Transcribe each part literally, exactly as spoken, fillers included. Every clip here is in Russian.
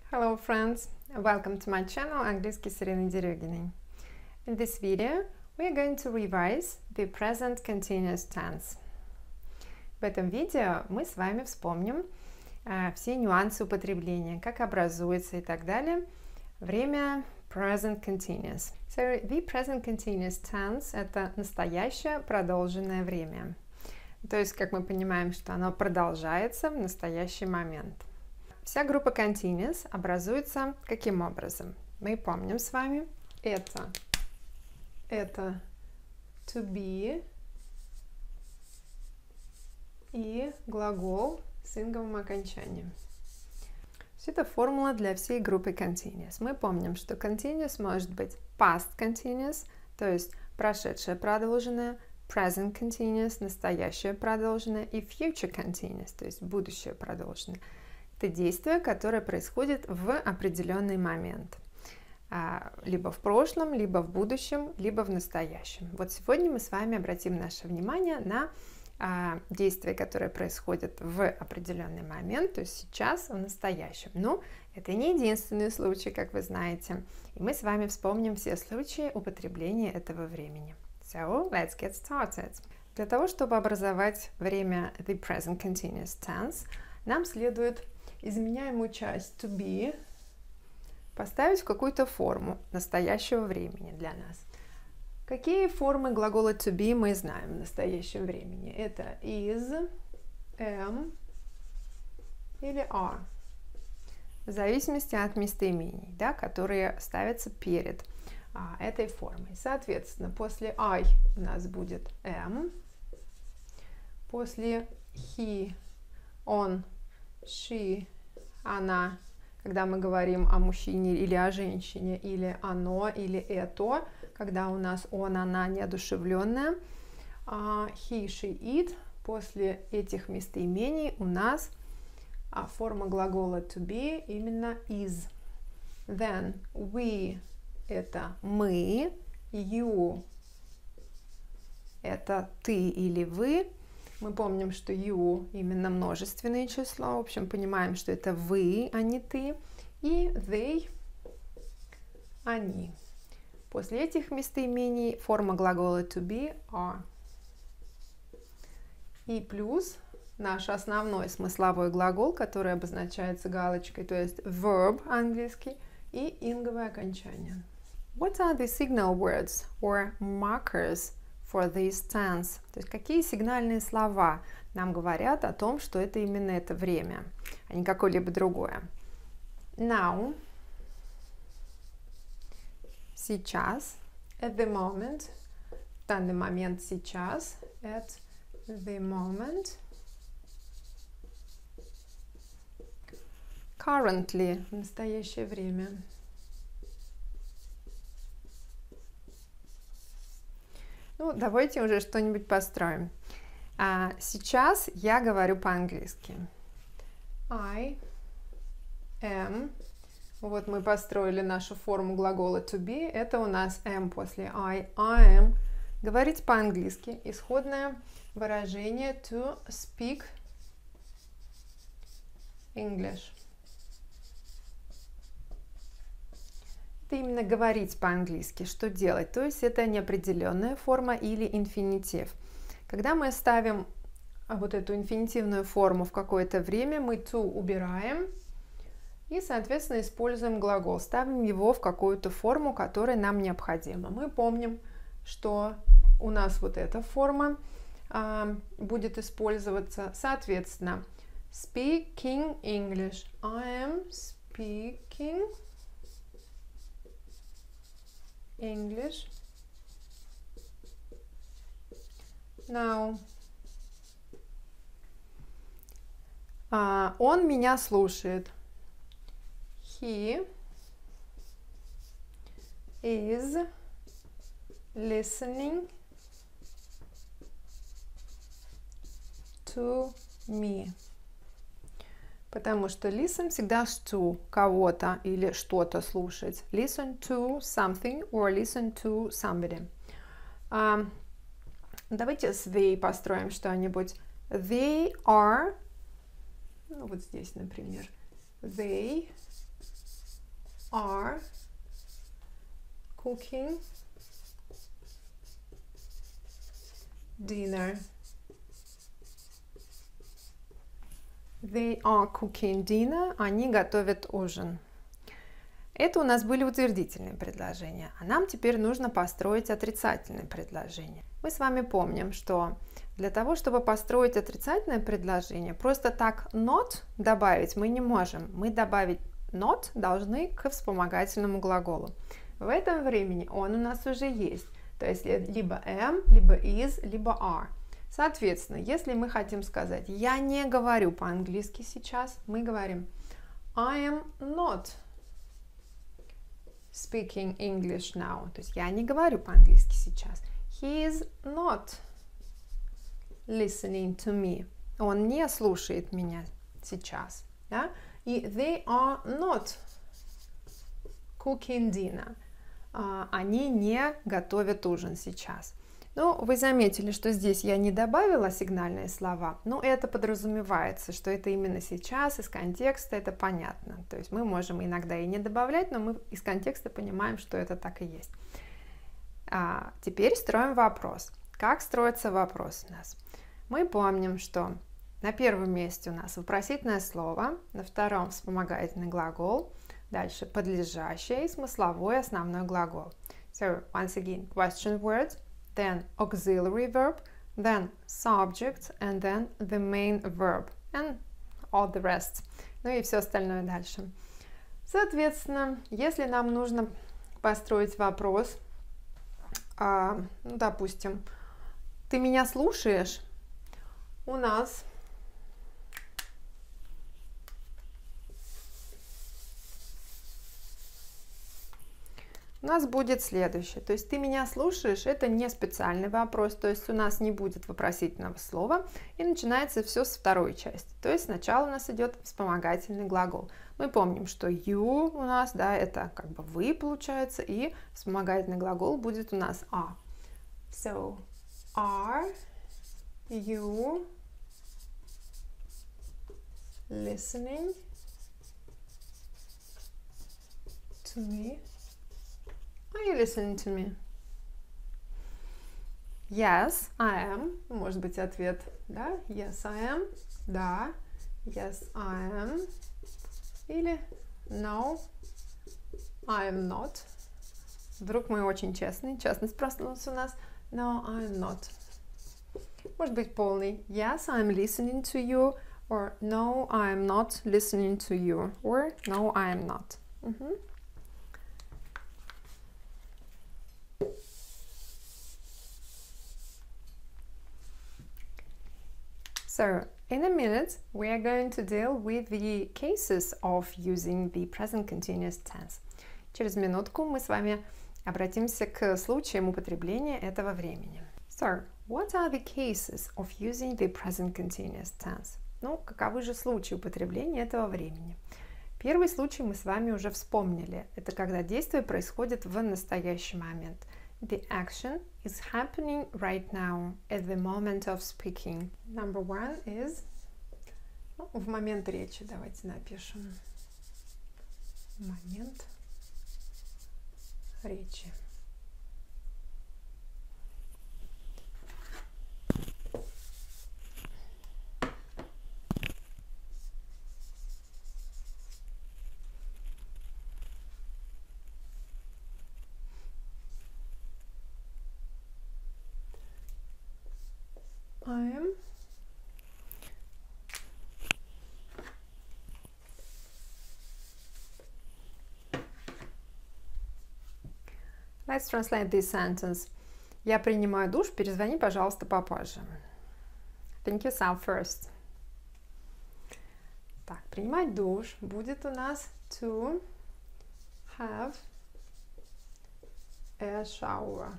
Hello friends, welcome to my channel Английский с Ириной Дерюгиной. In this video we are going to revise the present continuous tense. В этом видео мы с вами вспомним uh, все нюансы употребления, как образуется и так далее время present continuous. So the present continuous tense — это настоящее продолженное время. То есть, как мы понимаем, что оно продолжается в настоящий момент. Вся группа continuous образуется каким образом? Мы помним с вами это. Это to be и глагол с инговым окончанием. Все это формула для всей группы continuous. Мы помним, что continuous может быть past continuous, то есть прошедшее продолженное, present continuous, настоящее продолженное, и future continuous, то есть будущее продолженное. Это действие, которое происходит в определенный момент. Либо в прошлом, либо в будущем, либо в настоящем. Вот сегодня мы с вами обратим наше внимание на действие, которое происходит в определенный момент, то есть сейчас, в настоящем. Но это не единственный случай, как вы знаете. И мы с вами вспомним все случаи употребления этого времени. So, let's get started. Для того, чтобы образовать время the present continuous tense, нам следует изменяемую часть to be поставить в какую-то форму настоящего времени для нас. Какие формы глагола to be мы знаем в настоящем времени? Это is, am или are. В зависимости от местоимений, да, которые ставятся перед а, этой формой. Соответственно, после I у нас будет am, после he, он, she, она, когда мы говорим о мужчине или о женщине, или оно, или это, когда у нас он, она неодушевленная, he, she, it, после этих местоимений у нас форма глагола to be именно is. Then we — это мы, you — это ты или вы. Мы помним, что you именно множественное число. В общем, понимаем, что это вы, а не ты. И they — они. После этих местоимений форма глагола to be are. И плюс наш основной смысловой глагол, который обозначается галочкой, то есть verb английский, и инговое окончание. What are the signal words or markers for this tense? То есть какие сигнальные слова нам говорят о том, что это именно это время, а не какое-либо другое. Now — сейчас, at the moment — в данный момент, сейчас, at the moment, currently — в настоящее время. Ну, давайте уже что-нибудь построим. А, сейчас я говорю по-английски. I am. Вот мы построили нашу форму глагола to be. Это у нас am после I. I am. Говорить по-английски. Исходное выражение to speak English. Это именно говорить по-английски. Что делать? То есть это неопределенная форма или инфинитив. Когда мы ставим вот эту инфинитивную форму в какое-то время, мы to убираем и, соответственно, используем глагол. Ставим его в какую-то форму, которая нам необходима. Мы помним, что у нас вот эта форма а, будет использоваться, соответственно, speaking English. I am speaking English now. Uh, он меня слушает. He is listening to me. Потому что listen всегда to кого-то или что-то слушать. Listen to something or listen to somebody. Uh, давайте с they построим что-нибудь. They are, ну вот здесь, например, they are cooking dinner. They are cooking dinner. Они готовят ужин. Это у нас были утвердительные предложения, а нам теперь нужно построить отрицательные предложения. Мы с вами помним, что для того, чтобы построить отрицательное предложение, просто так not добавить мы не можем. Мы добавить not должны к вспомогательному глаголу. В этом времени он у нас уже есть, то есть либо am, либо is, либо are. Соответственно, если мы хотим сказать «я не говорю по-английски сейчас», мы говорим I am not speaking English now. То есть я не говорю по-английски сейчас. He is not listening to me. Он не слушает меня сейчас. Да? И they are not cooking dinner. Uh, они не готовят ужин сейчас. Ну, вы заметили, что здесь я не добавила сигнальные слова, но это подразумевается, что это именно сейчас, из контекста это понятно. То есть мы можем иногда и не добавлять, но мы из контекста понимаем, что это так и есть. А теперь строим вопрос. Как строится вопрос у нас? Мы помним, что на первом месте у нас вопросительное слово, на втором вспомогательный глагол, дальше подлежащее и смысловой основной глагол. So, once again, question word, then auxiliary verb, then subject, and then the main verb, and all the rest. Ну и все остальное дальше. Соответственно, если нам нужно построить вопрос, а, ну, допустим, ты меня слушаешь? У нас у нас будет следующее. То есть ты меня слушаешь, это не специальный вопрос, то есть у нас не будет вопросительного слова, и начинается все с второй части. То есть сначала у нас идет вспомогательный глагол. Мы помним, что you у нас, да, это как бы вы получается, и вспомогательный глагол будет у нас are. So, are you listening to me? Are you listening to me? Yes, I am. Может быть ответ, да? Yes, I am. Да. Yes, I am. Или no, I am not. Вдруг мы очень честные. Честность проснулась у нас. No, I am not. Может быть полный. Yes, I am listening to you. Or no, I am not listening to you. Or no, I am not. Uh-huh. So, in a minute, we are going to deal with the cases of using the present continuous tense. Через минутку мы с вами обратимся к случаям употребления этого времени. So, what are the cases of using the present continuous tense? Ну, каковы же случаи употребления этого времени? Первый случай мы с вами уже вспомнили. Это когда действие происходит в настоящий момент. The action is happening right now, at the moment of speaking. Number one is... Ну, в момент речи давайте напишем. Момент речи. I am Let's translate this sentence. Я принимаю душ, перезвони, пожалуйста, попозже. Think yourself first. Так, принимать душ будет у нас to have a shower.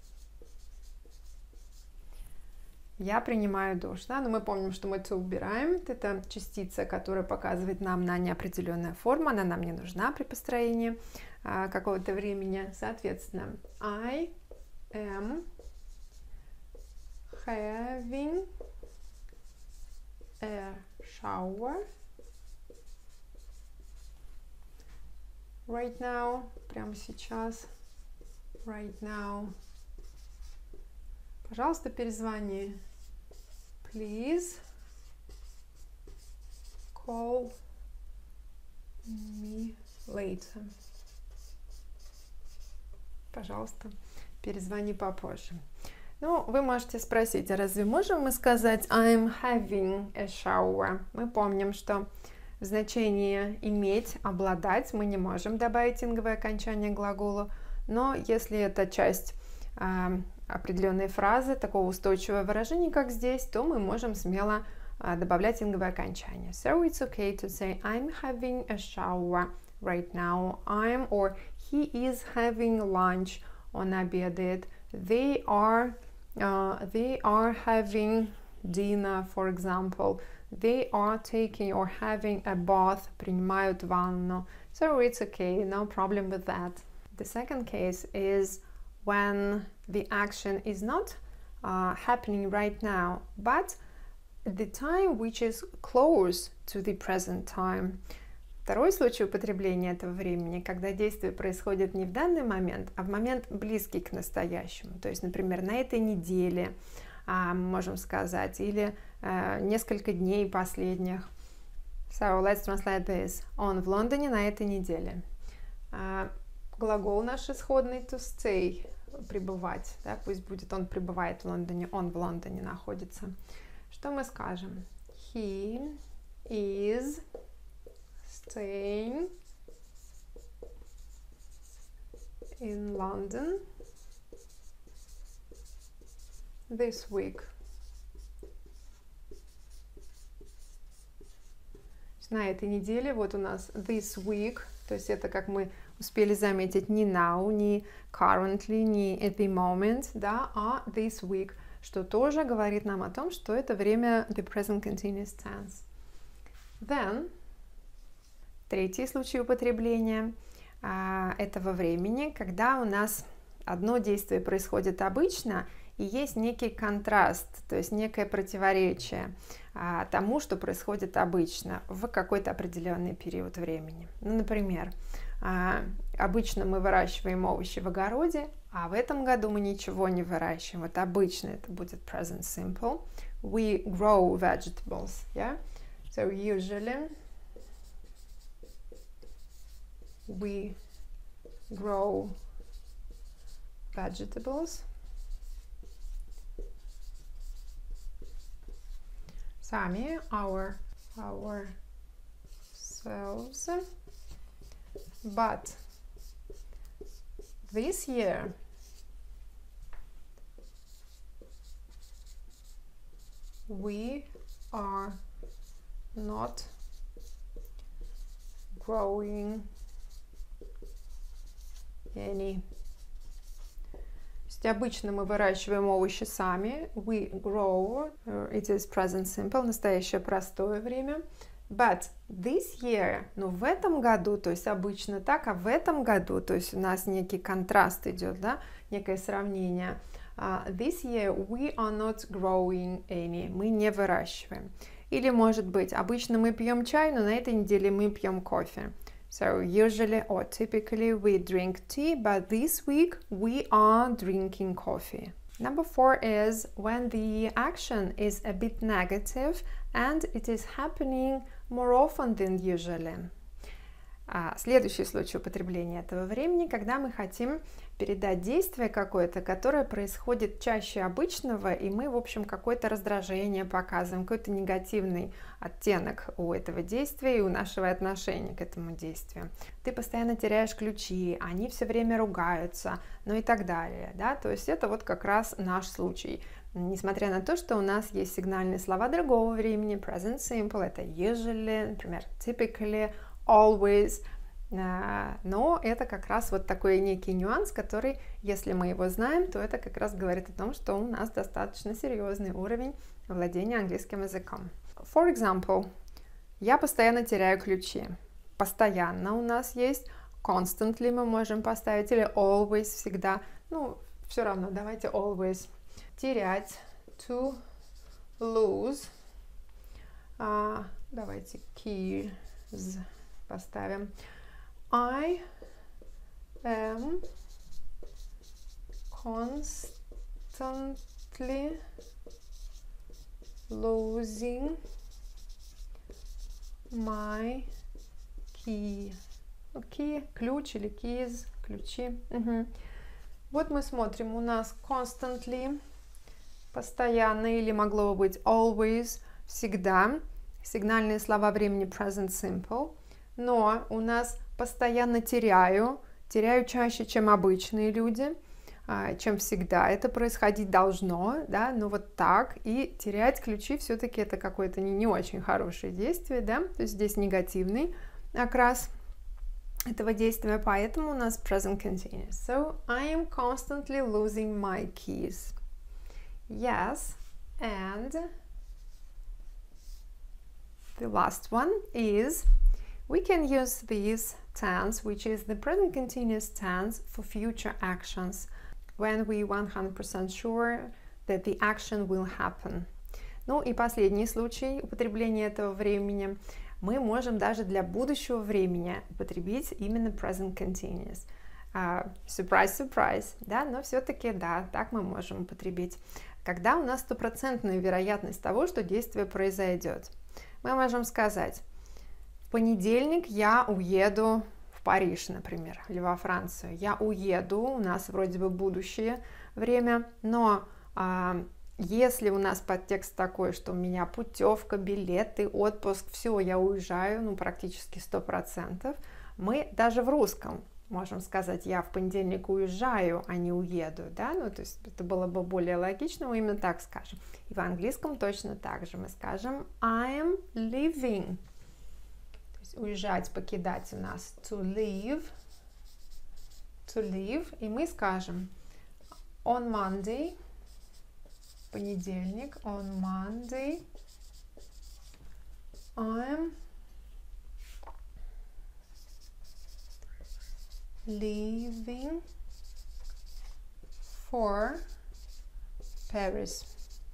Я принимаю душ, да, но мы помним, что мы to убираем, это частица, которая показывает нам на неопределенную форму, она нам не нужна при построении а, какого-то времени, соответственно, I am having a shower right now, прямо сейчас, right now. Пожалуйста, перезвони. Please call me later. Пожалуйста, перезвони попозже. Ну, вы можете спросить, а разве можем мы сказать I'm having a shower? Мы помним, что в значении иметь, обладать мы не можем добавить инговое окончание к глаголу, но если это часть э, определенной фразы, такого устойчивого выражения, как здесь, то мы можем смело э, добавлять инговое окончание. So it's okay to say I'm having a shower right now. I'm or he is having lunch. Он обедает. They are uh, they are having dinner, for example. They are taking or having a bath. Принимают ванну. So it's okay, no problem with that. The second case is when the action is not uh, happening right now, but at the time which is close to the present time. Второй случай употребления этого времени, когда действие происходит не в данный момент, а в момент близкий к настоящему. То есть, например, на этой неделе, мы можем сказать, или uh, несколько дней последних. So, let's translate this. Он в Лондоне на этой неделе. Uh, глагол наш исходный to stay, пребывать. Да? Пусть будет он пребывает в Лондоне, он в Лондоне находится. Что мы скажем? He is staying in London this week. На этой неделе вот у нас this week, то есть это, как мы успели заметить, не now, не currently, не at the moment, да, а this week, что тоже говорит нам о том, что это время the present continuous tense. Then, третий случай употребления а, этого времени, когда у нас одно действие происходит обычно, и есть некий контраст, то есть некое противоречие а, тому, что происходит обычно в какой-то определенный период времени. Ну, например, а, обычно мы выращиваем овощи в огороде, а в этом году мы ничего не выращиваем. Вот обычно это будет present simple. We grow vegetables, yeah? So usually we grow vegetables. Сами, our, ourselves. But this year we are not growing any. Обычно мы выращиваем овощи сами. We grow. It is present simple. Настоящее простое время. But this year, ну в этом году, то есть обычно так, а в этом году, то есть у нас некий контраст идет, да, некое сравнение. Uh, this year we are not growing any. Мы не выращиваем. Или может быть, обычно мы пьем чай, но на этой неделе мы пьем кофе. So usually or typically we drink tea, but this week we are drinking coffee. Number four is when the action is a bit negative and it is happening more often than usually. А, следующий случай употребления этого времени, когда мы хотим передать действие какое-то, которое происходит чаще обычного, и мы, в общем, какое-то раздражение показываем, какой-то негативный оттенок у этого действия и у нашего отношения к этому действию. Ты постоянно теряешь ключи, они все время ругаются, ну и так далее, да, то есть это вот как раз наш случай. Несмотря на то, что у нас есть сигнальные слова другого времени, present simple, это usually, например, typically, always, но это как раз вот такой некий нюанс, который, если мы его знаем, то это как раз говорит о том, что у нас достаточно серьезный уровень владения английским языком. For example, я постоянно теряю ключи. Постоянно у нас есть, constantly мы можем поставить, или always всегда, ну, все равно, давайте always. Терять, to lose, а, давайте keys поставим. I am constantly losing my key. Key, ключ или keys, ключи. Угу. Вот мы смотрим, у нас constantly, постоянно, или могло быть always, всегда. Сигнальные слова времени present simple. Но у нас постоянно теряю, теряю чаще, чем обычные люди, чем всегда. Это происходить должно, да, но вот так. И терять ключи все-таки это какое-то не, не очень хорошее действие, да, то есть здесь негативный окрас этого действия, поэтому у нас present continuous. So, I am constantly losing my keys. Yes, and the last one is, we can use this tense, which is the present continuous tense, for future actions, when we one hundred percent sure that the action will happen. Ну и последний случай употребления этого времени. Мы можем даже для будущего времени употребить именно present continuous. Uh, surprise, surprise, да, но все-таки, да, так мы можем употребить. Когда у нас стопроцентная вероятность того, что действие произойдет. Мы можем сказать, в понедельник я уеду в Париж, например, или во Францию. Я уеду, у нас вроде бы будущее время, но uh, если у нас подтекст такой, что у меня путевка, билеты, отпуск, все, я уезжаю, ну, практически сто процентов, мы даже в русском можем сказать, я в понедельник уезжаю, а не уеду, да, ну, то есть это было бы более логично, мы именно так скажем. И в английском точно так же мы скажем I am leaving. То есть уезжать, покидать у нас to leave, to leave, и мы скажем on Monday, понедельник, on Monday, I'm leaving for Paris.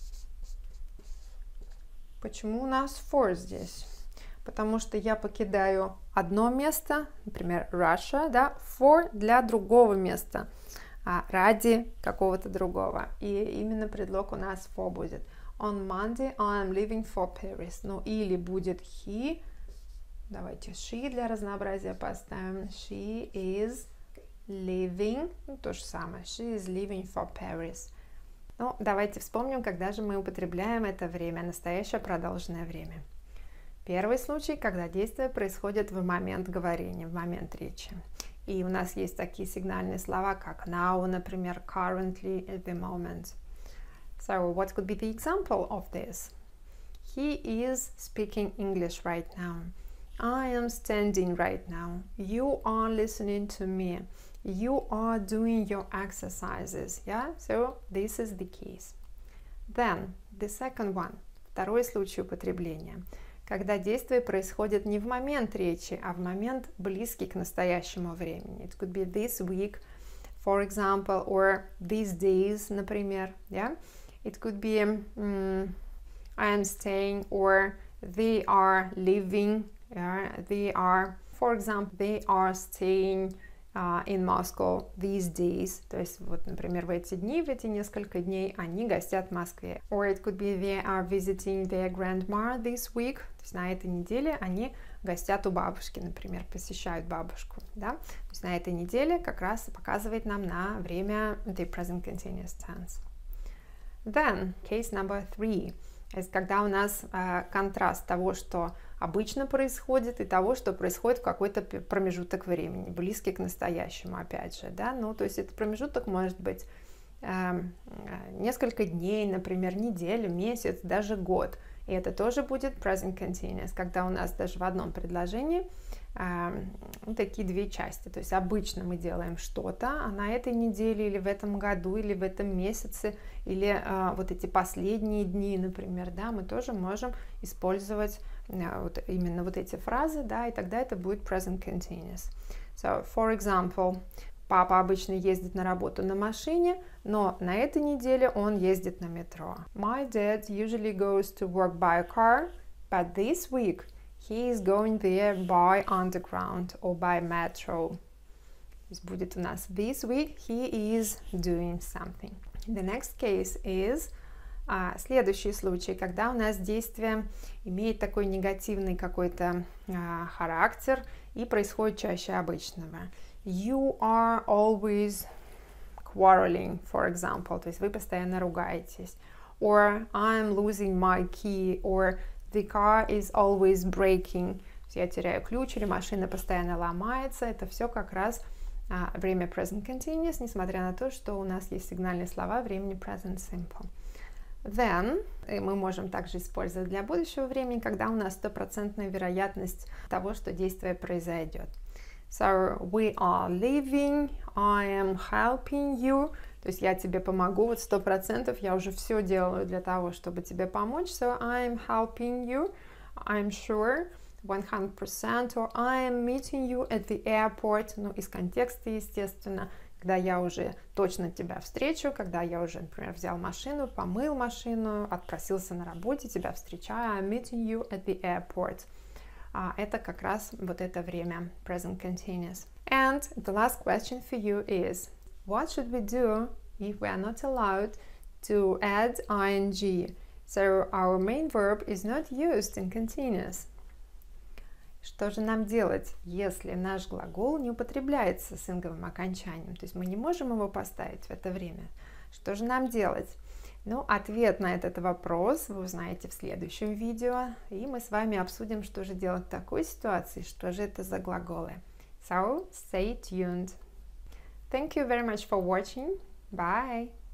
Почему у нас for здесь? Потому что я покидаю одно место, например, Russia, да, for для другого места, а ради какого-то другого. И именно предлог у нас for будет. On Monday I'm leaving for Paris. Ну или будет he. Давайте she для разнообразия поставим. She is leaving. Ну, то же самое. She is leaving for Paris. Ну, давайте вспомним, когда же мы употребляем это время, настоящее продолженное время. Первый случай, когда действие происходит в момент говорения, в момент речи. И у нас есть такие сигнальные слова, как now, например, currently, at the moment. So, what could be the example of this? He is speaking English right now. I am standing right now. You are listening to me. You are doing your exercises. Yeah? So, this is the case. Then, the second one. Второй случай употребления. Когда действие происходит не в момент речи, а в момент близкий к настоящему времени. It could be this week, for example, or these days, например. Yeah? It could be um, I am staying, or they are living. Yeah? They are, for example, they are staying uh, in Moscow these days. То есть, вот, например, в эти дни, в эти несколько дней они гостят в Москве. Or it could be they are visiting their grandma this week. То есть на этой неделе они гостят у бабушки, например, посещают бабушку. Да? То есть на этой неделе как раз показывает нам на время the present continuous tense. Then, case number three. Это когда у нас э, контраст того, что обычно происходит, и того, что происходит в какой-то промежуток времени, близкий к настоящему, опять же, да, ну, то есть этот промежуток может быть э, несколько дней, например, неделю, месяц, даже год, и это тоже будет present continuous, когда у нас даже в одном предложении э, ну, такие две части, то есть обычно мы делаем что-то, а на этой неделе или в этом году, или в этом месяце, или э, вот эти последние дни, например, да, мы тоже можем использовать вот именно вот эти фразы, да, и тогда это будет present continuous. So, for example, папа обычно ездит на работу на машине, но на этой неделе он ездит на метро. My dad usually goes to work by a car, but this week He is going there by underground or by metro. То есть будет у нас this week he is doing something. The next case is а, следующий случай, когда у нас действие имеет такой негативный какой-то а, характер и происходит чаще обычного. You are always quarreling, for example, то есть вы постоянно ругаетесь. Or I'm losing my key, or the car is always breaking. Я теряю ключ, или машина постоянно ломается. Это все как раз а, время present continuous, несмотря на то, что у нас есть сигнальные слова времени present simple. Then мы можем также использовать для будущего времени, когда у нас стопроцентная вероятность того, что действие произойдет. So we are leaving, I am helping you. То есть я тебе помогу, вот сто процентов я уже все делаю для того, чтобы тебе помочь. So I'm helping you, I'm sure, one hundred percent. Or I am meeting you at the airport. Ну, из контекста, естественно, когда я уже точно тебя встречу, когда я уже, например, взял машину, помыл машину, отпросился на работе, тебя встречаю. I'm meeting you at the airport. А, это как раз вот это время present continuous. And the last question for you is, what should we do if we are not allowed to add ing? So our main verb is not used in continuous. Что же нам делать, если наш глагол не употребляется с инговым окончанием? То есть мы не можем его поставить в это время. Что же нам делать? Ну, ответ на этот вопрос вы узнаете в следующем видео, и мы с вами обсудим, что же делать в такой ситуации, что же это за глаголы. So, stay tuned. Thank you very much for watching. Bye!